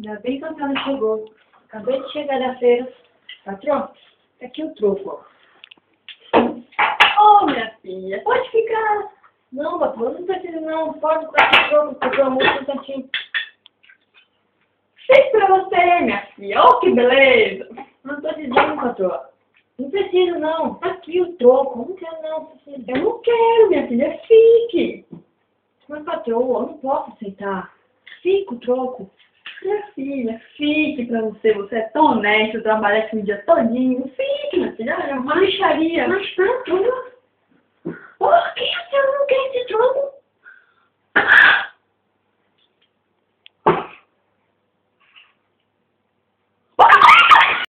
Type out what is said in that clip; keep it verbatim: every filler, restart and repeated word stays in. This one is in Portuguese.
Ainda bem que a senhora chegou. Acabei de chegar da feira. Patrão, tá aqui o troco, ó. Ô, oh, minha filha, pode ficar. Não, patrão, não precisa não. Pode ficar com o troco, patrão, muito instantinho. Fiz pra você, minha filha. Oh, que beleza. Não tô dizendo, patrão. Não preciso, não. Tá aqui o troco. Não quero, não. Eu não quero, minha filha. Fique. Mas, patroa, eu não posso aceitar. Fique o troco. Minha filha, fique pra você. Você é tão honesto, trabalha aqui o dia todinho. Fique, minha filha. Olha, uma lixaria. Mas, patroa, por que a senhora não quer esse troco?